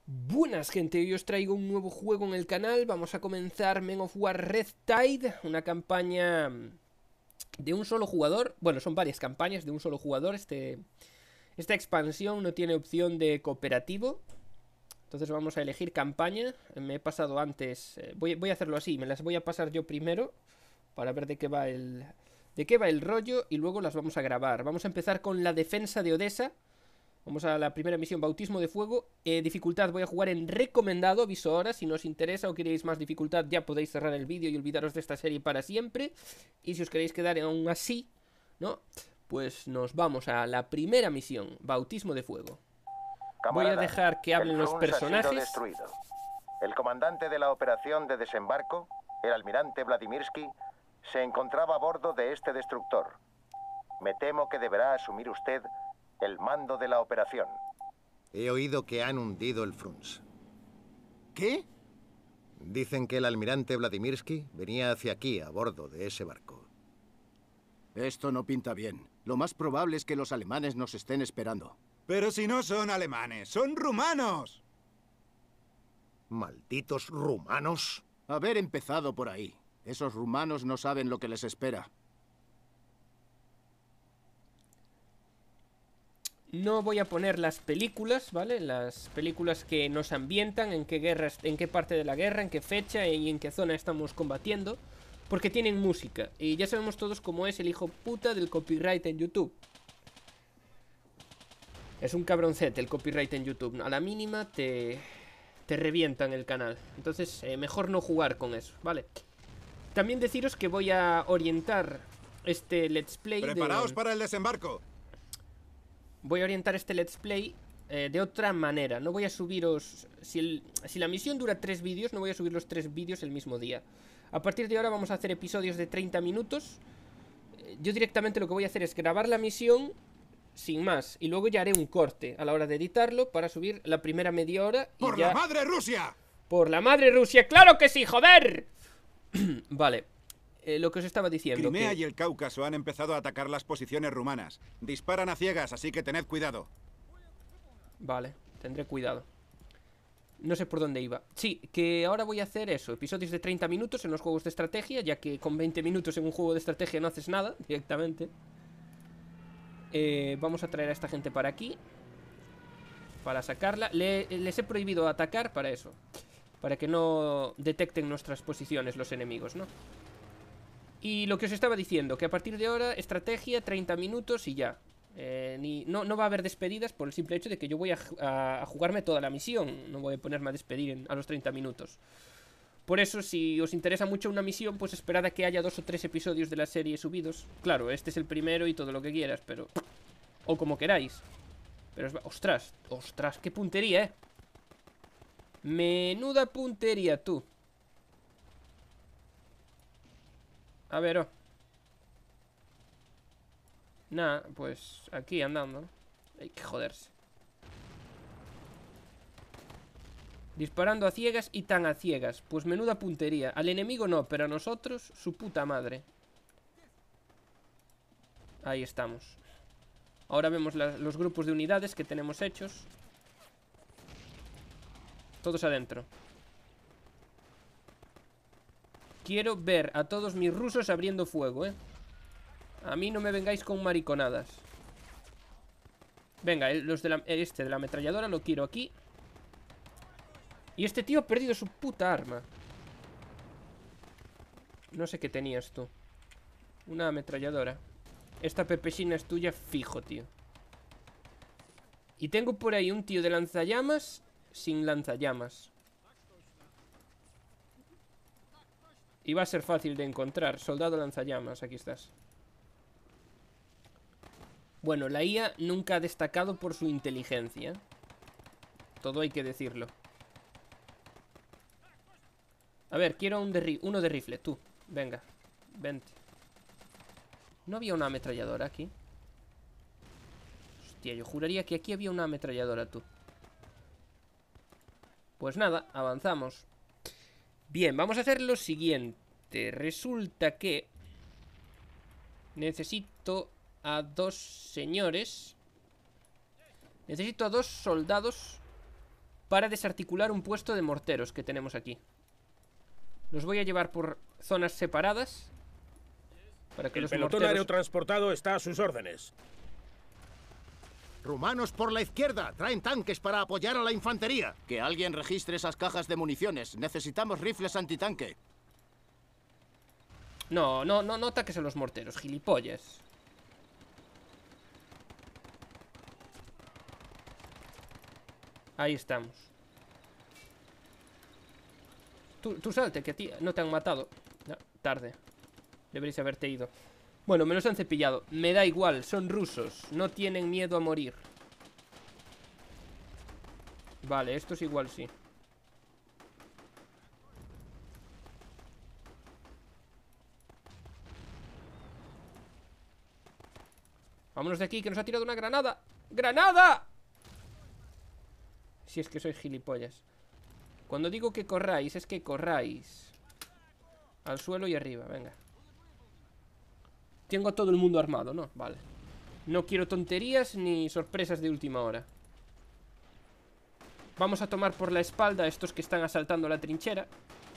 Buenas gente, hoy os traigo un nuevo juego en el canal. Vamos a comenzar Men of War Red Tide, una campaña de un solo jugador. Bueno, son varias campañas de un solo jugador. Esta expansión no tiene opción de cooperativo, entonces vamos a elegir campaña. Me he pasado antes, voy a hacerlo así, me las voy a pasar yo primero para ver de qué va el rollo y luego las vamos a grabar. Vamos a empezar con la defensa de Odessa. Vamos a la primera misión, Bautismo de Fuego. Dificultad voy a jugar en recomendado, aviso ahora. Si no os interesa o queréis más dificultad, ya podéis cerrar el vídeo y olvidaros de esta serie para siempre. Y si os queréis quedar aún así, ¿no? Pues nos vamos a la primera misión, Bautismo de Fuego. Voy a dejar que hablen los personajes. El comandante de la operación de desembarco, el almirante Vladimirsky, se encontraba a bordo de este destructor. Me temo que deberá asumir usted el mando de la operación. He oído que han hundido el Fruns. ¿Qué? Dicen que el almirante Vladimirsky venía hacia aquí a bordo de ese barco. Esto no pinta bien. Lo más probable es que los alemanes nos estén esperando. Pero si no son alemanes, son rumanos. ¿Malditos rumanos? Haber empezado por ahí. Esos rumanos no saben lo que les espera. No voy a poner las películas, ¿vale? Las películas que nos ambientan, en qué guerra, en qué parte de la guerra, en qué fecha y en qué zona estamos combatiendo, porque tienen música. Y ya sabemos todos cómo es el hijo puta del copyright en YouTube. Es un cabroncete el copyright en YouTube. A la mínima te revientan el canal. Entonces, mejor no jugar con eso, ¿vale? También deciros que voy a orientar este let's play. Preparaos para el desembarco. Voy a orientar este let's play de otra manera. No voy a subiros... Si la misión dura 3 vídeos, no voy a subir los 3 vídeos el mismo día. A partir de ahora vamos a hacer episodios de 30 minutos. Yo directamente lo que voy a hacer es grabar la misión sin más. Y luego ya haré un corte a la hora de editarlo para subir la primera media hora. Y ¡Por ya... la madre Rusia! ¡Por la madre Rusia! ¡Claro que sí, joder! Vale. Lo que os estaba diciendo. Crimea y el Cáucaso han empezado a atacar las posiciones rumanas. Disparan a ciegas, así que tened cuidado. Vale, tendré cuidado. No sé por dónde iba. Sí, que ahora voy a hacer eso. Episodios de 30 minutos en los juegos de estrategia, ya que con 20 minutos en un juego de estrategia no haces nada directamente. Vamos a traer a esta gente para aquí, para sacarla. Les he prohibido atacar para eso, para que no detecten nuestras posiciones los enemigos, ¿no? Y lo que os estaba diciendo, que a partir de ahora, estrategia, 30 minutos y ya. No va a haber despedidas por el simple hecho de que yo voy a jugarme toda la misión. No voy a ponerme a despedir a los 30 minutos. Por eso, si os interesa mucho una misión, pues esperad a que haya 2 o 3 episodios de la serie subidos. Claro, este es el primero y todo lo que quieras, pero... O como queráis. Pero... ¡Ostras! ¡Ostras! ¡Qué puntería, eh! Menuda puntería, tú. A ver, oh. Nah, pues aquí andando, ¿no? Hay que joderse. Disparando a ciegas y tan a ciegas. Pues menuda puntería. Al enemigo no, pero a nosotros, su puta madre. Ahí estamos. Ahora vemos los grupos de unidades que tenemos hechos. Todos adentro. Quiero ver a todos mis rusos abriendo fuego, A mí no me vengáis con mariconadas. Venga, los de la ametralladora lo quiero aquí. Y este tío ha perdido su puta arma. No sé qué tenías tú. Una ametralladora. Esta pepesina es tuya fijo, tío. Y tengo por ahí un tío de lanzallamas sin lanzallamas. Y va a ser fácil de encontrar. Soldado lanzallamas, aquí estás. Bueno, la IA nunca ha destacado por su inteligencia. Todo hay que decirlo. A ver, quiero uno de rifle, tú. Venga, vente. ¿No había una ametralladora aquí? Hostia, yo juraría que aquí había una ametralladora, tú. Pues nada, avanzamos. Bien, vamos a hacer lo siguiente. Resulta que necesito a 2 señores. Necesito a 2 soldados para desarticular un puesto de morteros que tenemos aquí. Los voy a llevar por zonas separadas para que El los pelotón morteros... aerotransportado está a sus órdenes. Rumanos por la izquierda. Traen tanques para apoyar a la infantería. Que alguien registre esas cajas de municiones. Necesitamos rifles antitanque. No ataques a los morteros, gilipollas. Ahí estamos. Tú salte, que a ti no te han matado. No, tarde. Deberías haberte ido. Bueno, me los han cepillado. Me da igual, son rusos. No tienen miedo a morir. Vale, estos igual sí. Vámonos de aquí, que nos ha tirado una granada. ¡Granada! Si es que sois gilipollas. Cuando digo que corráis, es que corráis. Al suelo y arriba, venga. Tengo a todo el mundo armado, ¿no? Vale. No quiero tonterías ni sorpresas de última hora. Vamos a tomar por la espalda a estos que están asaltando la trinchera.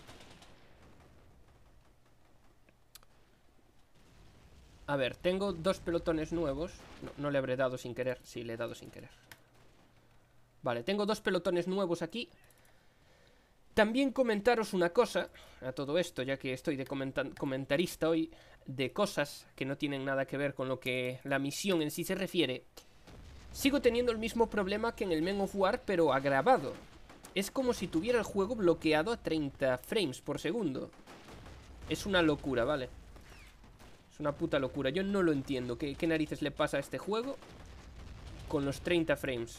A ver, tengo 2 pelotones nuevos. No le habré dado sin querer. Sí, le he dado sin querer. Vale, tengo 2 pelotones nuevos aquí. También comentaros una cosa a todo esto, ya que estoy de comentarista hoy, de cosas que no tienen nada que ver con lo que la misión en sí se refiere. Sigo teniendo el mismo problema que en el Men of War, pero agravado. Es como si tuviera el juego bloqueado a 30 frames por segundo. Es una locura, ¿vale? Es una puta locura. Yo no lo entiendo. ¿Qué narices le pasa a este juego con los 30 frames?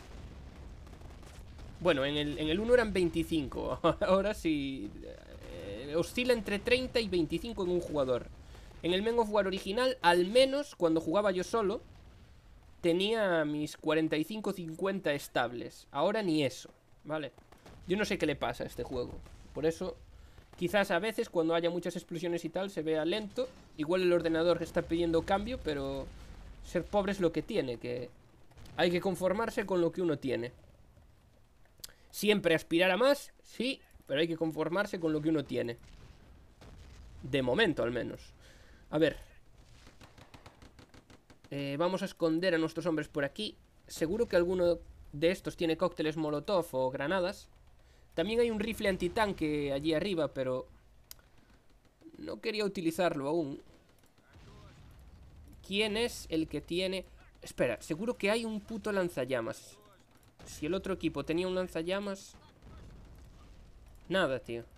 Bueno, en el 1 eran 25. Ahora sí oscila entre 30 y 25 en un jugador. En el Men of War original, al menos cuando jugaba yo solo, tenía mis 45-50 estables. Ahora ni eso, ¿vale? Yo no sé qué le pasa a este juego. Por eso, quizás a veces cuando haya muchas explosiones y tal se vea lento. Igual el ordenador está pidiendo cambio, pero ser pobre es lo que tiene, que hay que conformarse con lo que uno tiene. Siempre aspirar a más, sí, pero hay que conformarse con lo que uno tiene. De momento, al menos. A ver. Vamos a esconder a nuestros hombres por aquí. Seguro que alguno de estos tiene cócteles molotov o granadas. También hay un rifle antitanque allí arriba, pero no quería utilizarlo aún. ¿Quién es el que tiene...? Espera, seguro que hay un puto lanzallamas. Si el otro equipo tenía un lanzallamas... Nada, tío.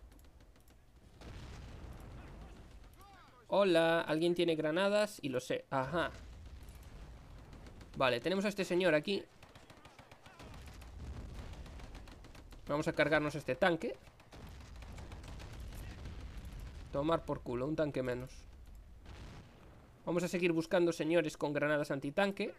Hola, ¿alguien tiene granadas? Y lo sé, ajá. Vale, tenemos a este señor aquí. Vamos a cargarnos este tanque. Tomar por culo, un tanque menos. Vamos a seguir buscando señores con granadas antitanque.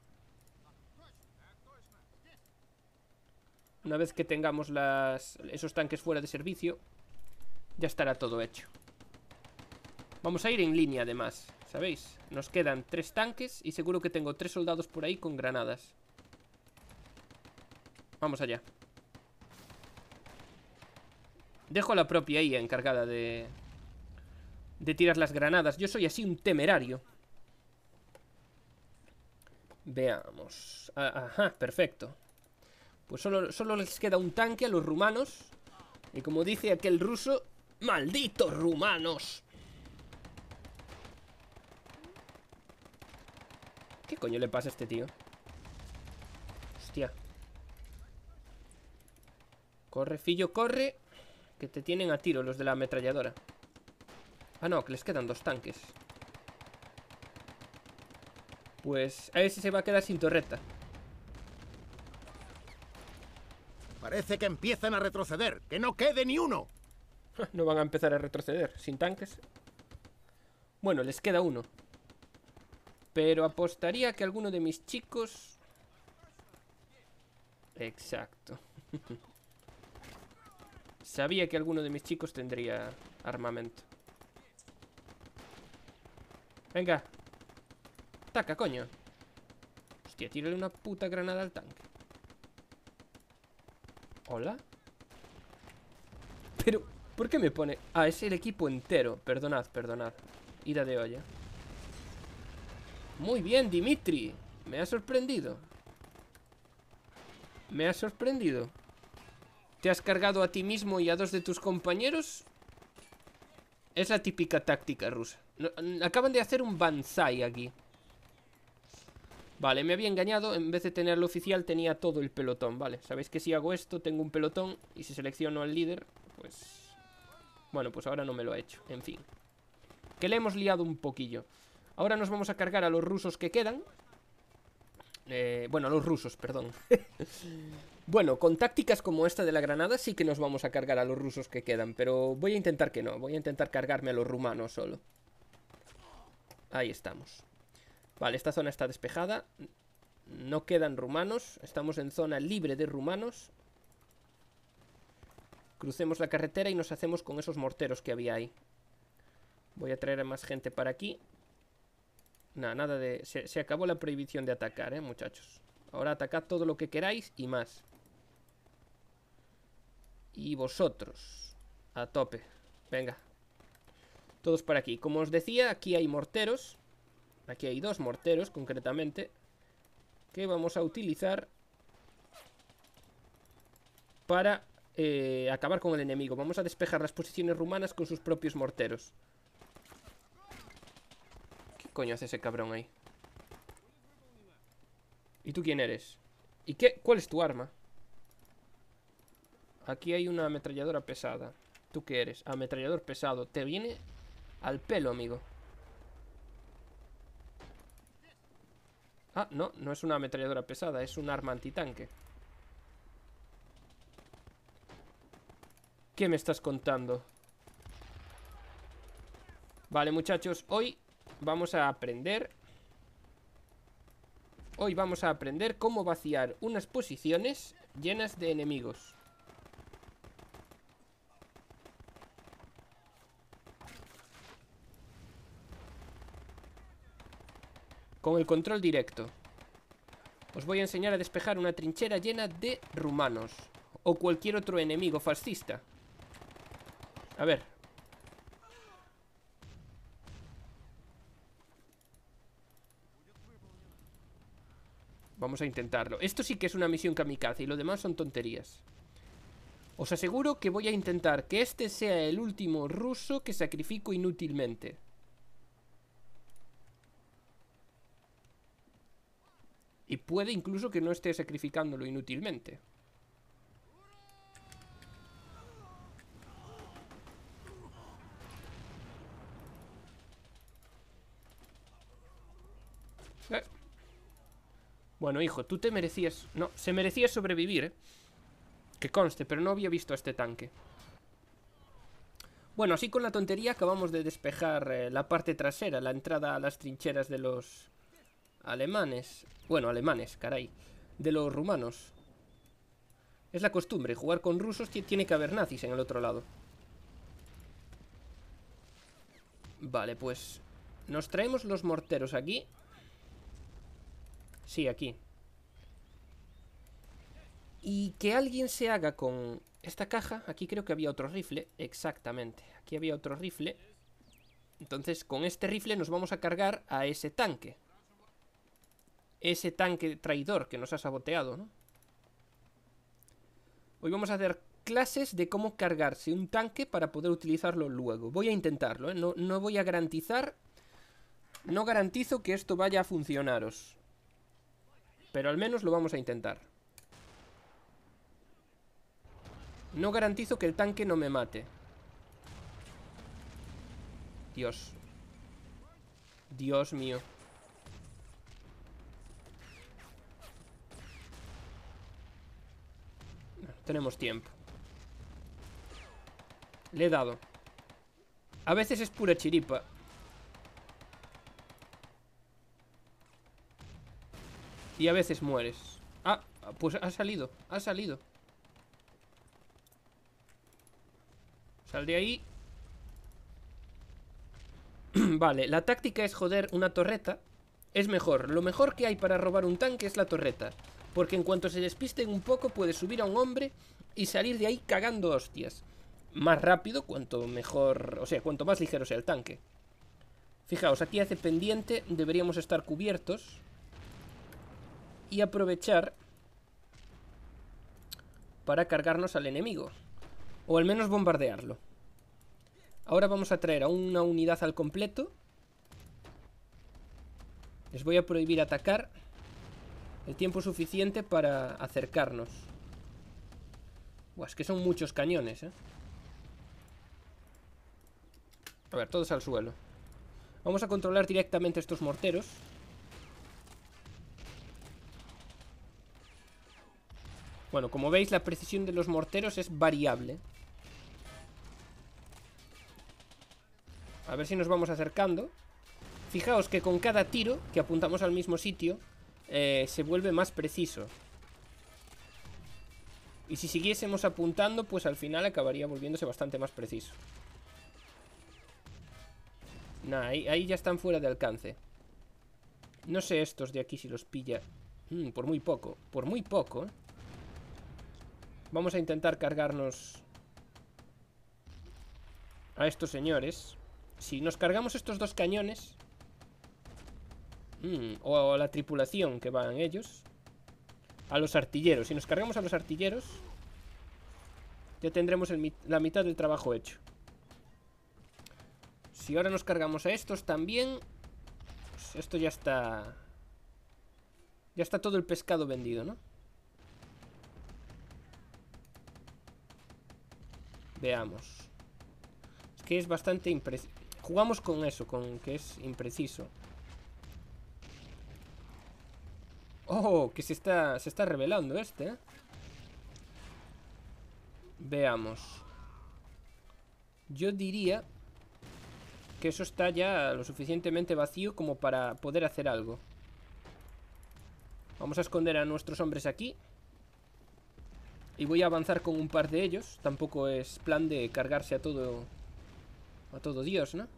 Una vez que tengamos esos tanques fuera de servicio, ya estará todo hecho. Vamos a ir en línea además, ¿sabéis? Nos quedan 3 tanques y seguro que tengo 3 soldados por ahí con granadas. Vamos allá. Dejo a la propia IA encargada de tirar las granadas. Yo soy así un temerario. Veamos. Ajá, perfecto. Pues solo les queda un tanque a los rumanos. Y como dice aquel ruso, ¡malditos rumanos! ¿Qué coño le pasa a este tío? Hostia. Corre, fillo, corre. Que te tienen a tiro los de la ametralladora. Ah, no, que les quedan 2 tanques. Pues a ese se va a quedar sin torreta. Parece que empiezan a retroceder. ¡Que no quede ni uno! No van a empezar a retroceder sin tanques. Bueno, les queda uno. Pero apostaría que alguno de mis chicos... Exacto. Sabía que alguno de mis chicos tendría armamento. Venga. Ataca, coño. Hostia, tírale una puta granada al tanque. ¿Hola? Pero, ¿por qué me pone? Ah, es el equipo entero. Perdonad, perdonad. Ida de olla. Muy bien, Dimitri. Me ha sorprendido. Me ha sorprendido. ¿Te has cargado a ti mismo y a 2 de tus compañeros? Es la típica táctica rusa. Acaban de hacer un banzai aquí. Vale, me había engañado. En vez de tenerlo oficial, tenía todo el pelotón. Vale, sabéis que si hago esto, tengo un pelotón. Y si selecciono al líder, pues... Bueno, pues ahora no me lo ha hecho. En fin. Que le hemos liado un poquillo. Ahora nos vamos a cargar a los rusos que quedan. Bueno, a los rusos, perdón. Bueno, con tácticas como esta de la granada sí que nos vamos a cargar a los rusos que quedan. Pero voy a intentar que no. Voy a intentar cargarme a los rumanos solo. Ahí estamos. Vale, esta zona está despejada. No quedan rumanos. Estamos en zona libre de rumanos. Crucemos la carretera y nos hacemos con esos morteros que había ahí. Voy a traer a más gente para aquí. Nada de... Se acabó la prohibición de atacar, muchachos. Ahora atacad todo lo que queráis y más. Y vosotros. A tope. Venga. Todos para aquí. Como os decía, aquí hay morteros. Aquí hay 2 morteros, concretamente, que vamos a utilizar para acabar con el enemigo. Vamos a despejar las posiciones rumanas con sus propios morteros. ¿Qué coño hace ese cabrón ahí? ¿Y tú quién eres? ¿Y qué? ¿Cuál es tu arma? Aquí hay una ametralladora pesada. ¿Tú qué eres? Ametrallador pesado. Te viene al pelo, amigo. Ah, no, no es una ametralladora pesada, es un arma antitanque. ¿Qué me estás contando? Vale, muchachos, hoy vamos a aprender... Hoy vamos a aprender cómo vaciar unas posiciones llenas de enemigos. Con el control directo. Os voy a enseñar a despejar una trinchera llena de rumanos. O cualquier otro enemigo fascista. A ver. Vamos a intentarlo. Esto sí que es una misión kamikaze y lo demás son tonterías. Os aseguro que voy a intentar que este sea el último ruso que sacrifico inútilmente. Y puede incluso que no esté sacrificándolo inútilmente. Bueno, hijo, tú te merecías... No, se merecía sobrevivir, que conste, pero no había visto a este tanque. Bueno, así con la tontería acabamos de despejar la parte trasera, la entrada a las trincheras de los... alemanes. Bueno, alemanes, caray. De los rumanos. Es la costumbre, jugar con rusos tiene que haber nazis en el otro lado. Vale, pues nos traemos los morteros aquí. Sí, aquí. Y que alguien se haga con esta caja. Aquí creo que había otro rifle. Exactamente, aquí había otro rifle. Entonces con este rifle nos vamos a cargar a ese tanque. Ese tanque traidor que nos ha saboteado, ¿no? Hoy vamos a hacer clases de cómo cargarse un tanque para poder utilizarlo luego. Voy a intentarlo, ¿eh? No voy a garantizar... No garantizo que esto vaya a funcionaros. Pero al menos lo vamos a intentar. No garantizo que el tanque no me mate. Dios. Dios mío. Tenemos tiempo. Le he dado. A veces es pura chiripa. Y a veces mueres. Ah, pues ha salido. Ha salido. Sal de ahí. Vale, la táctica es joder una torreta. Es mejor. Lo mejor que hay para robar un tanque es la torreta. Porque en cuanto se despisten un poco puede subir a un hombre y salir de ahí cagando hostias. Más rápido, cuanto mejor... O sea, cuanto más ligero sea el tanque. Fijaos, aquí hace pendiente. Deberíamos estar cubiertos. Y aprovechar para cargarnos al enemigo. O al menos bombardearlo. Ahora vamos a traer a una unidad al completo. Les voy a prohibir atacar el tiempo suficiente para acercarnos. Buah, es que son muchos cañones, ¿eh? A ver, todos al suelo. Vamos a controlar directamente estos morteros. Bueno, como veis, la precisión de los morteros es variable. A ver si nos vamos acercando. Fijaos que con cada tiro que apuntamos al mismo sitio, se vuelve más preciso. Y si siguiésemos apuntando, pues al final acabaría volviéndose bastante más preciso. Nah, ahí ya están fuera de alcance. No sé estos de aquí si los pilla. Por muy poco. Por muy poco, ¿eh? Vamos a intentar cargarnos a estos señores. Si nos cargamos estos dos cañones, o a la tripulación que van ellos, a los artilleros. Si nos cargamos a los artilleros, ya tendremos la mitad del trabajo hecho. Si ahora nos cargamos a estos también, pues esto ya está... Ya está todo el pescado vendido, ¿no? Veamos. Es que es bastante impreciso. Jugamos con eso, con que es impreciso. Oh, que se está revelando este, ¿eh? Veamos. Yo diría que eso está ya lo suficientemente vacío como para poder hacer algo. Vamos a esconder a nuestros hombres aquí. Y voy a avanzar con un par de ellos. Tampoco es plan de cargarse a todo Dios, ¿no?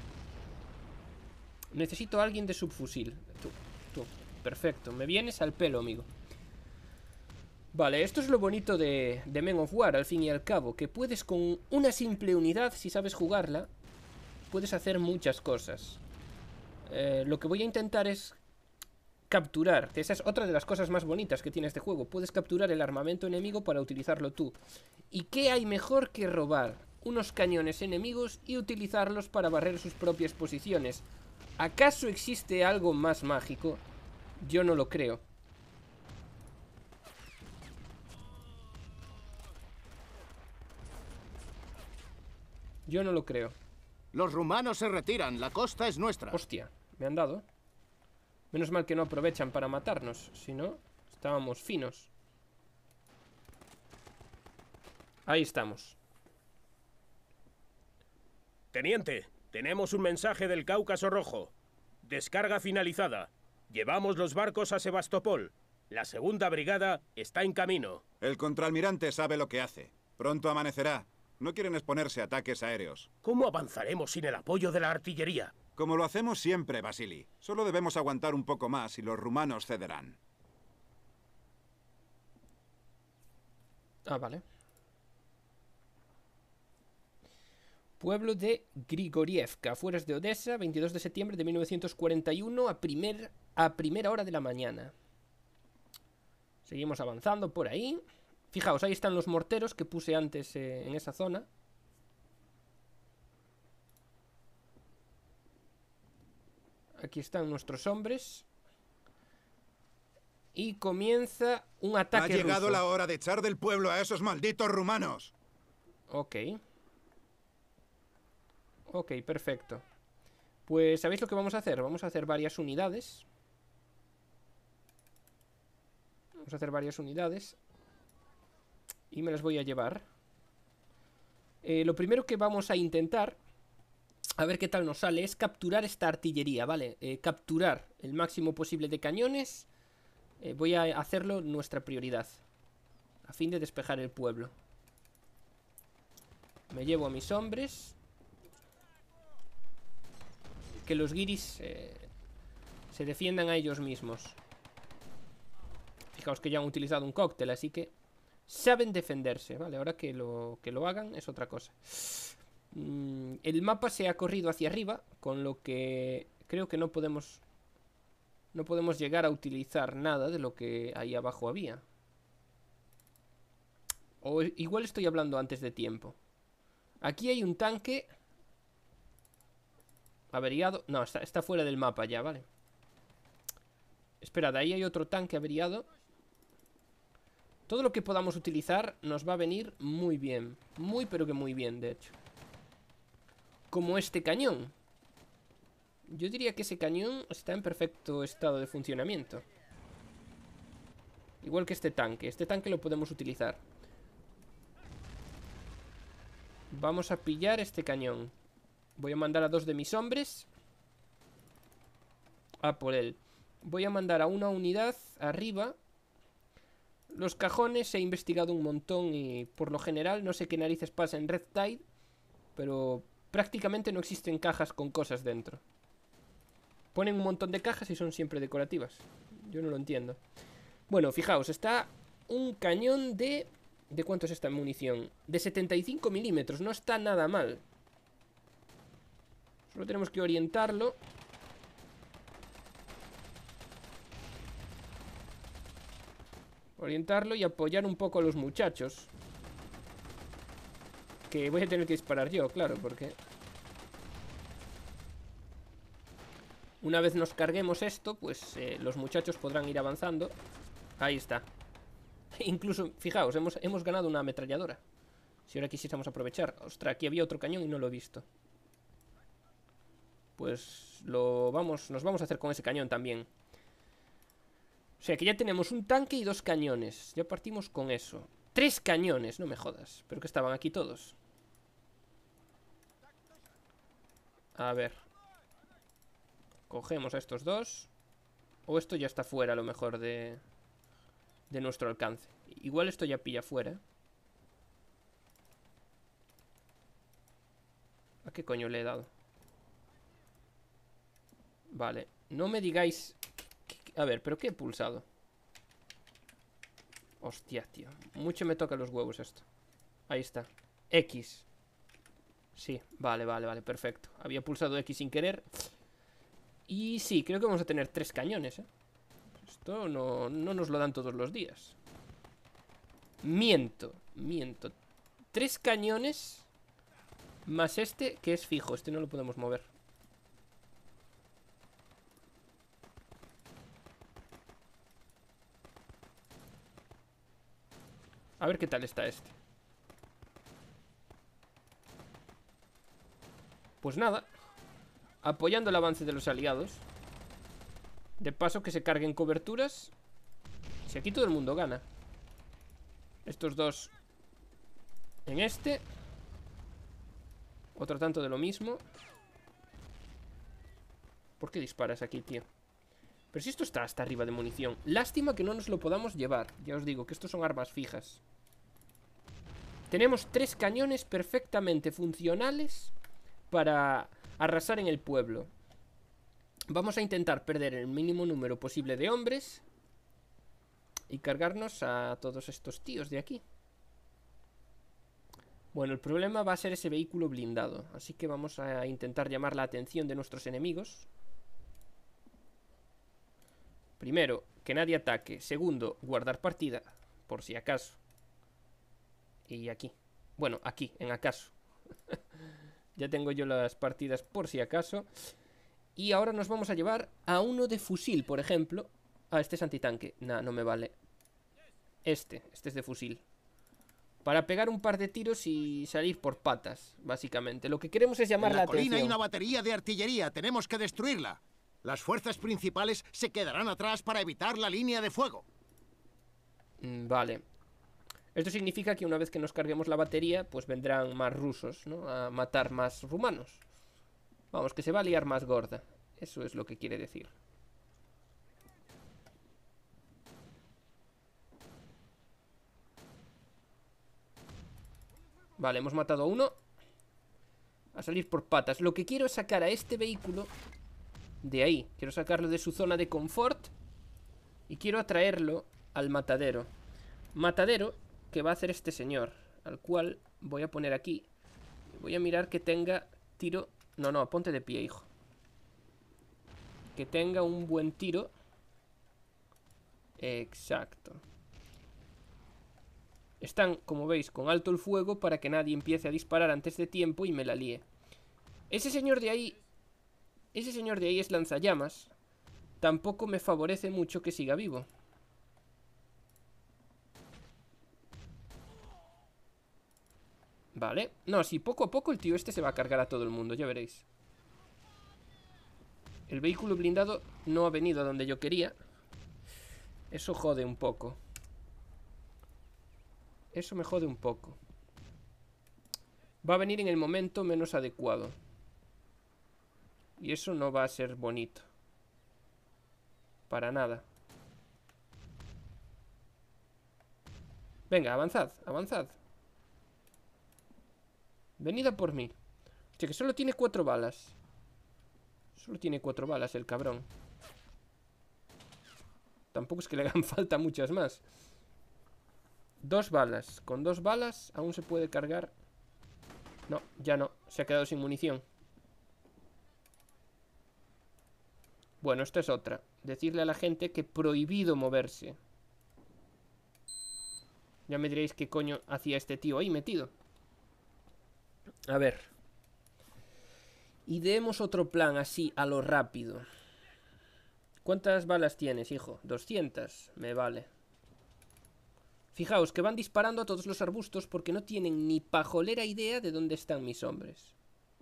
Necesito a alguien de subfusil. Tú. Perfecto. Me vienes al pelo, amigo. Vale, esto es lo bonito de Men of War, al fin y al cabo. Que puedes con una simple unidad, si sabes jugarla, puedes hacer muchas cosas. Lo que voy a intentar es capturar, que esa es otra de las cosas más bonitas que tiene este juego. Puedes capturar el armamento enemigo para utilizarlo tú. ¿Y qué hay mejor que robar unos cañones enemigos y utilizarlos para barrer sus propias posiciones? ¿Acaso existe algo más mágico? Yo no lo creo. Yo no lo creo. Los rumanos se retiran, la costa es nuestra. Hostia, me han dado. Menos mal que no aprovechan para matarnos. Si no, estábamos finos. Ahí estamos. Teniente, tenemos un mensaje del Cáucaso Rojo. Descarga finalizada. Llevamos los barcos a Sebastopol. La segunda brigada está en camino. El contraalmirante sabe lo que hace. Pronto amanecerá. No quieren exponerse a ataques aéreos. ¿Cómo avanzaremos sin el apoyo de la artillería? Como lo hacemos siempre, Vasily. Solo debemos aguantar un poco más y los rumanos cederán. Ah, vale. Pueblo de Grigorievka, afueras de Odessa, 22 de septiembre de 1941 a primera hora de la mañana. Seguimos avanzando por ahí. Fijaos, ahí están los morteros que puse antes en esa zona. Aquí están nuestros hombres. Y comienza un ataque ruso. Ha llegado la hora de echar del pueblo a esos malditos rumanos. Ok. Ok, perfecto. Pues, ¿sabéis lo que vamos a hacer? Vamos a hacer varias unidades. Vamos a hacer varias unidades. Y me las voy a llevar. Lo primero que vamos a intentar, a ver qué tal nos sale, es capturar esta artillería, ¿vale? Capturar el máximo posible de cañones. Voy a hacerlo nuestra prioridad, a fin de despejar el pueblo. Me llevo a mis hombres. Que los guiris se defiendan a ellos mismos. Fijaos que ya han utilizado un cóctel, así que saben defenderse. Vale, ahora que lo hagan es otra cosa. El mapa se ha corrido hacia arriba, con lo que creo que no podemos llegar a utilizar nada de lo que ahí abajo había. O igual estoy hablando antes de tiempo. Aquí hay un tanque averiado. No, está fuera del mapa ya, vale. Esperad, ahí hay otro tanque averiado. Todo lo que podamos utilizar nos va a venir muy bien. Muy, pero que muy bien, de hecho. Como este cañón. Yo diría que ese cañón está en perfecto estado de funcionamiento. Igual que este tanque. Este tanque lo podemos utilizar. Vamos a pillar este cañón. Voy a mandar a 2 de mis hombres a por él. Voy a mandar a una unidad arriba. Los cajones he investigado un montón y por lo general no sé qué narices pasa en Red Tide, pero prácticamente no existen cajas con cosas dentro. Ponen un montón de cajas y son siempre decorativas. Yo no lo entiendo. Bueno, fijaos, está un cañón de... ¿De cuánto es esta munición? De 75 milímetros, no está nada mal. Solo tenemos que orientarlo. Orientarlo y apoyar un poco a los muchachos. Que voy a tener que disparar yo, claro, porque... Una vez nos carguemos esto, pues los muchachos podrán ir avanzando. Ahí está. Incluso, fijaos, hemos ganado una ametralladora. Si ahora quisiéramos aprovechar. Ostras, aquí había otro cañón y no lo he visto. Pues nos vamos a hacer con ese cañón también. O sea que ya tenemos un tanque y 2 cañones. Ya partimos con eso. 3 cañones, no me jodas. Pero que estaban aquí todos. A ver. Cogemos a estos 2. O esto ya está fuera a lo mejor de nuestro alcance. Igual esto ya pilla fuera. ¿A qué coño le he dado? Vale, no me digáis... A ver, ¿pero qué he pulsado? Hostia, tío. Mucho me toca los huevos esto. Ahí está. X. Sí, vale, perfecto. Había pulsado X sin querer. Y sí, creo que vamos a tener 3 cañones, ¿eh? Esto no nos lo dan todos los días. Miento. 3 cañones más este, que es fijo. Este no lo podemos mover. A ver qué tal está este. Pues nada. Apoyando el avance de los aliados. De paso que se carguen coberturas. Si aquí todo el mundo gana. Estos 2 en este. Otro tanto de lo mismo. ¿Por qué disparas aquí, tío? Pero si esto está hasta arriba de munición. Lástima que no nos lo podamos llevar. Ya os digo que estos son armas fijas. Tenemos 3 cañones perfectamente funcionales para arrasar en el pueblo. Vamos a intentar perder el mínimo número posible de hombres y cargarnos a todos estos tíos de aquí. Bueno, el problema va a ser ese vehículo blindado, así que vamos a intentar llamar la atención de nuestros enemigos. Primero, que nadie ataque. Segundo, guardar partida, por si acaso. Y aquí. Bueno, aquí, en acaso. Ya tengo yo las partidas por si acaso. Y ahora nos vamos a llevar a uno de fusil, por ejemplo. Ah, este es antitanque. Nah, no me vale. Este es de fusil. Para pegar un par de tiros y salir por patas, básicamente. Lo que queremos es llamar la atención. En la colina hay una batería de artillería. Tenemos que destruirla. Las fuerzas principales se quedarán atrás para evitar la línea de fuego. Vale. Esto significa que una vez que nos carguemos la batería, pues vendrán más rusos, ¿no? A matar más rumanos. Vamos, que se va a liar más gorda. Eso es lo que quiere decir. Vale, hemos matado a uno. A salir por patas. Lo que quiero es sacar a este vehículo de ahí. Quiero sacarlo de su zona de confort y quiero atraerlo al matadero. Matadero que va a hacer este señor, al cual voy a poner aquí. Voy a mirar que tenga tiro... No, ponte de pie, hijo. Que tenga un buen tiro. Exacto. Están, como veis, con alto el fuego para que nadie empiece a disparar antes de tiempo y me la líe. Ese señor de ahí es lanzallamas. Tampoco me favorece mucho que siga vivo. Vale. No, sí, poco a poco el tío este se va a cargar a todo el mundo, ya veréis. El vehículo blindado no ha venido a donde yo quería. Eso jode un poco. Eso me jode un poco. Va a venir en el momento menos adecuado. Y eso no va a ser bonito. Para nada. Venga, avanzad, avanzad. Venid a por mí. Hostia, que solo tiene 4 balas. Solo tiene 4 balas el cabrón. Tampoco es que le hagan falta muchas más. 2 balas. Con 2 balas aún se puede cargar. No, ya no. Se ha quedado sin munición. Bueno, esta es otra. Decirle a la gente que prohibido moverse. Ya me diréis qué coño hacía este tío ahí metido. A ver. Ideemos otro plan así a lo rápido. ¿Cuántas balas tienes, hijo? 200. Me vale. Fijaos que van disparando a todos los arbustos porque no tienen ni pajolera idea de dónde están mis hombres.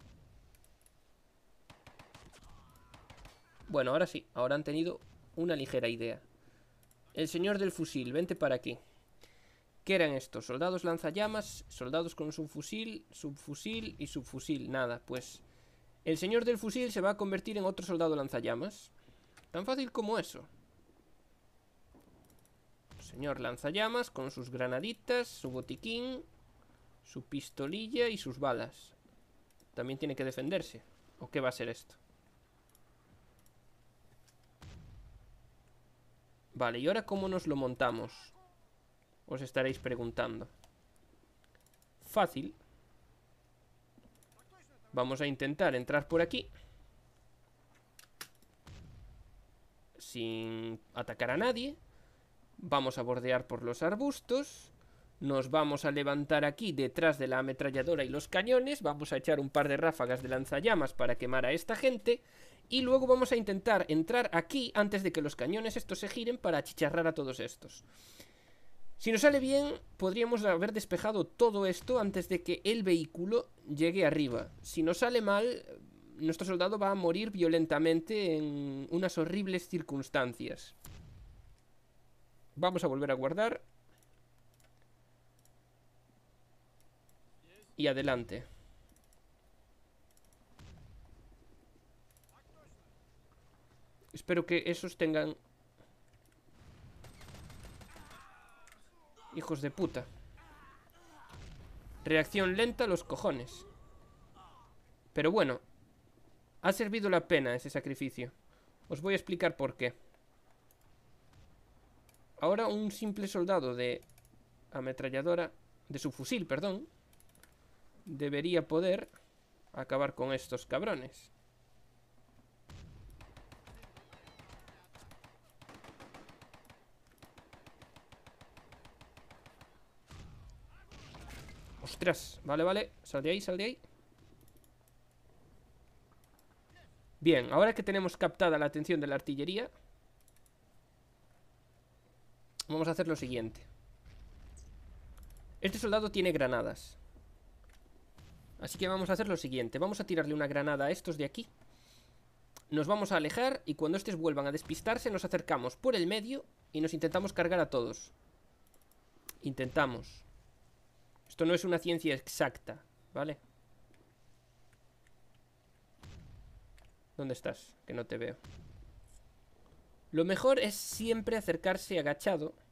Bueno, ahora sí. Ahora han tenido una ligera idea. El señor del fusil, vente para aquí. ¿Qué eran estos? Soldados lanzallamas, soldados con subfusil, subfusil y subfusil. Nada, pues el señor del fusil se va a convertir en otro soldado lanzallamas. Tan fácil como eso. Señor lanzallamas con sus granaditas, su botiquín, su pistolilla y sus balas. También tiene que defenderse. ¿O qué va a ser esto? Vale, ¿y ahora cómo nos lo montamos? Os estaréis preguntando. Fácil. Vamos a intentar entrar por aquí sin atacar a nadie. Vamos a bordear por los arbustos. Nos vamos a levantar aquí detrás de la ametralladora y los cañones. Vamos a echar un par de ráfagas de lanzallamas para quemar a esta gente. Y luego vamos a intentar entrar aquí antes de que los cañones estos se giren para achicharrar a todos estos. Si nos sale bien, podríamos haber despejado todo esto antes de que el vehículo llegue arriba. Si nos sale mal, nuestro soldado va a morir violentamente en unas horribles circunstancias. Vamos a volver a guardar. Y adelante. Espero que esos tengan... Hijos de puta. Reacción lenta, los cojones. Pero bueno, ha servido la pena ese sacrificio. Os voy a explicar por qué. Ahora un simple soldado de ametralladora, de subfusil, perdón, debería poder acabar con estos cabrones. Ostras, vale, sal de ahí, sal de ahí. Bien, ahora que tenemos captada la atención de la artillería, vamos a hacer lo siguiente. Este soldado tiene granadas, así que vamos a hacer lo siguiente. Vamos a tirarle una granada a estos de aquí. Nos vamos a alejar y cuando estos vuelvan a despistarse nos acercamos por el medio y nos intentamos cargar a todos. Intentamos. Esto no es una ciencia exacta, ¿vale? ¿Dónde estás? Que no te veo. Lo mejor es siempre acercarse agachado